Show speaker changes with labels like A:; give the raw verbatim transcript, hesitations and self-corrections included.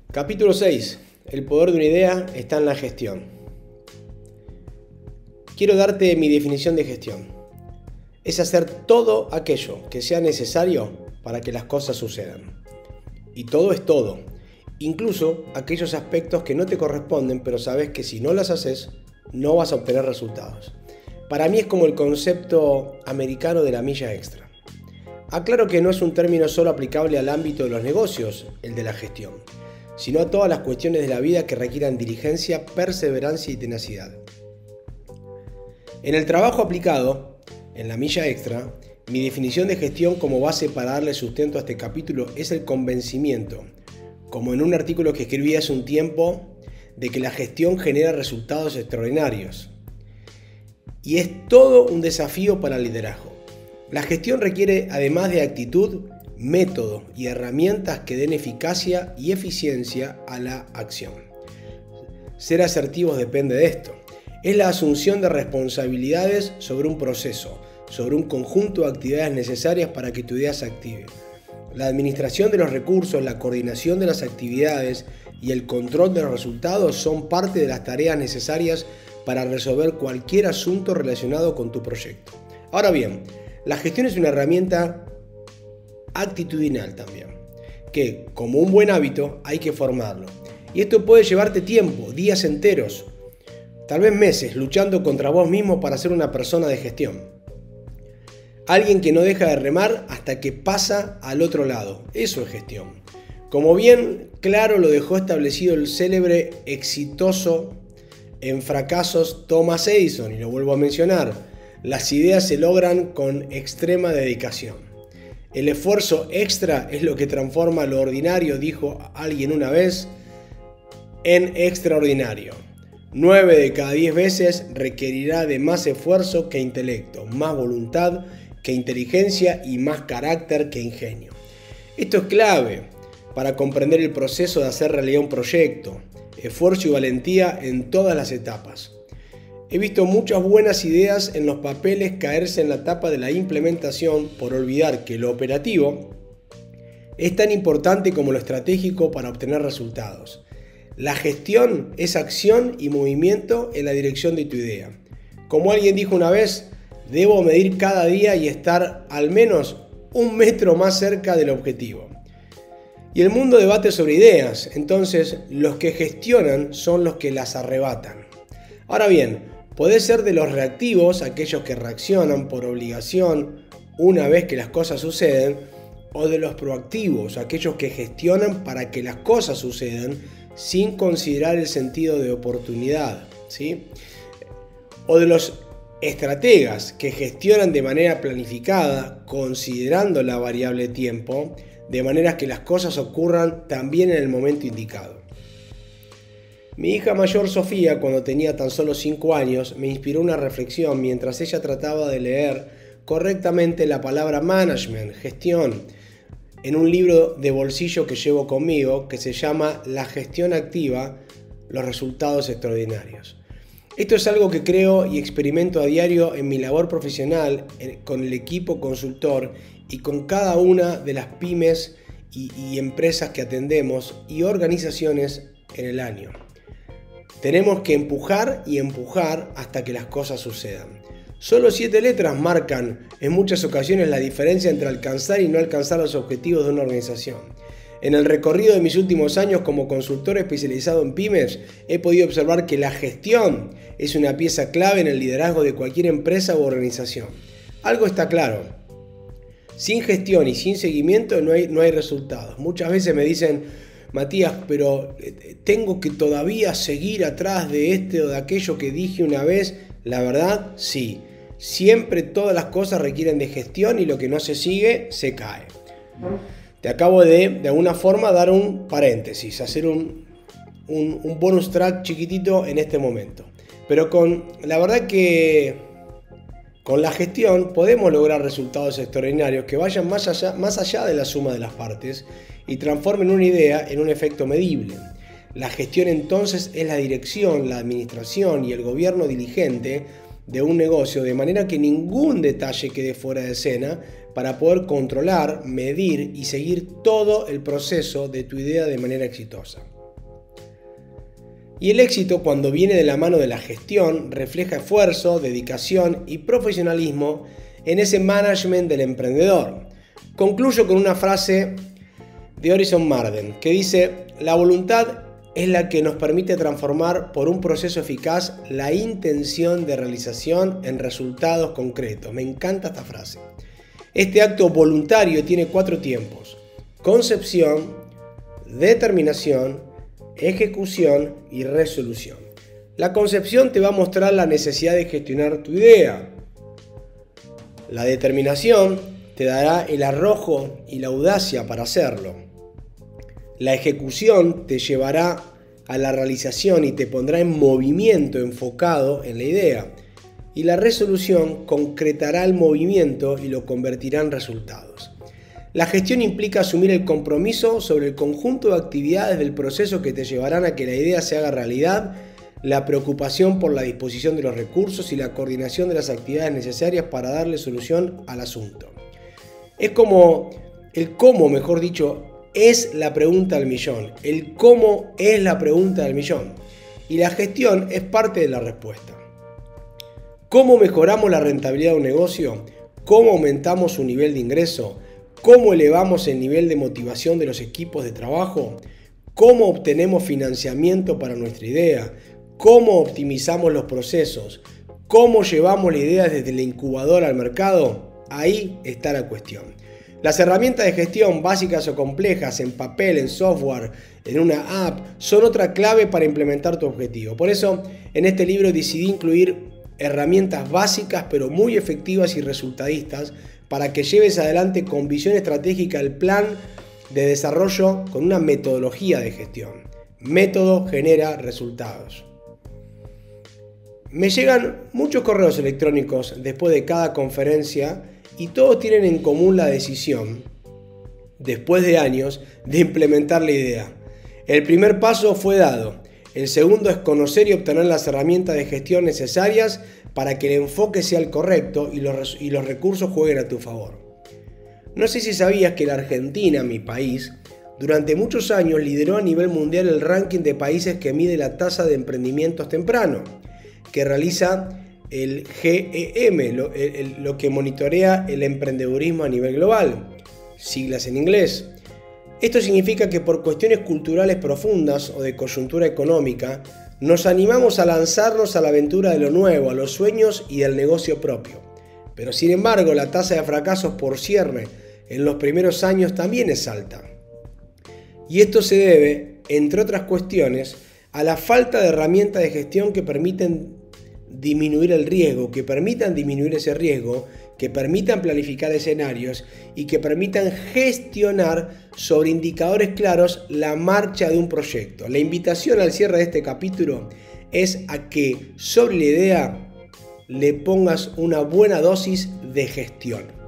A: Capítulo seis. El poder de una idea está en la gestión. Quiero darte mi definición de gestión. Es hacer todo aquello que sea necesario para que las cosas sucedan. Y todo es todo, incluso aquellos aspectos que no te corresponden, pero sabes que si no las haces, no vas a obtener resultados. Para mí es como el concepto americano de la milla extra. Aclaro que no es un término solo aplicable al ámbito de los negocios, el de la gestión, sino a todas las cuestiones de la vida que requieran diligencia, perseverancia y tenacidad. En el trabajo aplicado, en la milla extra, mi definición de gestión como base para darle sustento a este capítulo es el convencimiento, como en un artículo que escribí hace un tiempo, de que la gestión genera resultados extraordinarios. Y es todo un desafío para el liderazgo. La gestión requiere, además de actitud, método y herramientas que den eficacia y eficiencia a la acción. Ser asertivos depende de esto. Es la asunción de responsabilidades sobre un proceso, sobre un conjunto de actividades necesarias para que tu idea se active. La administración de los recursos, la coordinación de las actividades y el control de los resultados son parte de las tareas necesarias para resolver cualquier asunto relacionado con tu proyecto. Ahora bien, la gestión es una herramienta actitudinal también, que como un buen hábito hay que formarlo. Y esto puede llevarte tiempo, días enteros, tal vez meses, luchando contra vos mismo para ser una persona de gestión. Alguien que no deja de remar hasta que pasa al otro lado. Eso es gestión. Como bien claro lo dejó establecido el célebre, exitoso en fracasos Thomas Edison, y lo vuelvo a mencionar, las ideas se logran con extrema dedicación. El esfuerzo extra es lo que transforma lo ordinario, dijo alguien una vez, en extraordinario. Nueve de cada diez veces requerirá de más esfuerzo que intelecto, más voluntad que inteligencia y más carácter que ingenio. Esto es clave para comprender el proceso de hacer realidad un proyecto, esfuerzo y valentía en todas las etapas. He visto muchas buenas ideas en los papeles caerse en la etapa de la implementación por olvidar que lo operativo es tan importante como lo estratégico para obtener resultados. La gestión es acción y movimiento en la dirección de tu idea. Como alguien dijo una vez, debo medir cada día y estar al menos un metro más cerca del objetivo. Y el mundo debate sobre ideas, entonces los que gestionan son los que las arrebatan. Ahora bien, podés ser de los reactivos, aquellos que reaccionan por obligación una vez que las cosas suceden, o de los proactivos, aquellos que gestionan para que las cosas sucedan sin considerar el sentido de oportunidad, ¿sí? O de los estrategas que gestionan de manera planificada, considerando la variable tiempo, de manera que las cosas ocurran también en el momento indicado. Mi hija mayor Sofía, cuando tenía tan solo cinco años, me inspiró una reflexión mientras ella trataba de leer correctamente la palabra management, gestión, en un libro de bolsillo que llevo conmigo que se llama La gestión activa, los resultados extraordinarios. Esto es algo que creo y experimento a diario en mi labor profesional con el equipo consultor y con cada una de las pymes y, y empresas que atendemos y organizaciones en el año. Tenemos que empujar y empujar hasta que las cosas sucedan. Solo siete letras marcan en muchas ocasiones la diferencia entre alcanzar y no alcanzar los objetivos de una organización. En el recorrido de mis últimos años como consultor especializado en pymes, he podido observar que la gestión es una pieza clave en el liderazgo de cualquier empresa u organización. Algo está claro: sin gestión y sin seguimiento no hay, no hay resultados. Muchas veces me dicen, Matías, pero tengo que todavía seguir atrás de este o de aquello que dije una vez. La verdad, sí. Siempre todas las cosas requieren de gestión y lo que no se sigue, se cae. Te acabo de, de alguna forma, dar un paréntesis, hacer un, un, un bonus track chiquitito en este momento. Pero con la verdad que con la gestión podemos lograr resultados extraordinarios que vayan más allá, más allá de la suma de las partes y transformen una idea en un efecto medible. La gestión entonces es la dirección, la administración y el gobierno diligente de un negocio, de manera que ningún detalle quede fuera de escena para poder controlar, medir y seguir todo el proceso de tu idea de manera exitosa. Y el éxito, cuando viene de la mano de la gestión, refleja esfuerzo, dedicación y profesionalismo en ese management del emprendedor. Concluyo con una frase de Horizon Marden que dice: la voluntad es la que nos permite transformar por un proceso eficaz la intención de realización en resultados concretos. Me encanta esta frase. Este acto voluntario tiene cuatro tiempos: concepción, determinación, ejecución y resolución. La concepción te va a mostrar la necesidad de gestionar tu idea. La determinación te dará el arrojo y la audacia para hacerlo. La ejecución te llevará a la realización y te pondrá en movimiento enfocado en la idea. Y la resolución concretará el movimiento y lo convertirá en resultados. La gestión implica asumir el compromiso sobre el conjunto de actividades del proceso que te llevarán a que la idea se haga realidad, la preocupación por la disposición de los recursos y la coordinación de las actividades necesarias para darle solución al asunto. Es como el cómo, mejor dicho, es la pregunta del millón. El cómo es la pregunta del millón. Y la gestión es parte de la respuesta. ¿Cómo mejoramos la rentabilidad de un negocio? ¿Cómo aumentamos su nivel de ingreso? ¿Cómo elevamos el nivel de motivación de los equipos de trabajo? ¿Cómo obtenemos financiamiento para nuestra idea? ¿Cómo optimizamos los procesos? ¿Cómo llevamos la idea desde la incubadora al mercado? Ahí está la cuestión. Las herramientas de gestión, básicas o complejas, en papel, en software, en una app, son otra clave para implementar tu objetivo. Por eso, en este libro decidí incluir herramientas básicas pero muy efectivas y resultadistas para que lleves adelante con visión estratégica el plan de desarrollo con una metodología de gestión. Método genera resultados. Me llegan muchos correos electrónicos después de cada conferencia y todos tienen en común la decisión, después de años, de implementar la idea. El primer paso fue dado. El segundo es conocer y obtener las herramientas de gestión necesarias para que el enfoque sea el correcto y los, y los recursos jueguen a tu favor. No sé si sabías que la Argentina, mi país, durante muchos años lideró a nivel mundial el ranking de países que mide la tasa de emprendimientos temprano, que realiza el G E M, lo, el, lo que monitorea el emprendedurismo a nivel global, siglas en inglés. Esto significa que por cuestiones culturales profundas o de coyuntura económica, nos animamos a lanzarnos a la aventura de lo nuevo, a los sueños y del negocio propio. Pero sin embargo, la tasa de fracasos por cierre en los primeros años también es alta. Y esto se debe, entre otras cuestiones, a la falta de herramientas de gestión que permiten disminuir el riesgo, que permitan disminuir ese riesgo, que permitan planificar escenarios y que permitan gestionar sobre indicadores claros la marcha de un proyecto. La invitación al cierre de este capítulo es a que sobre la idea le pongas una buena dosis de gestión.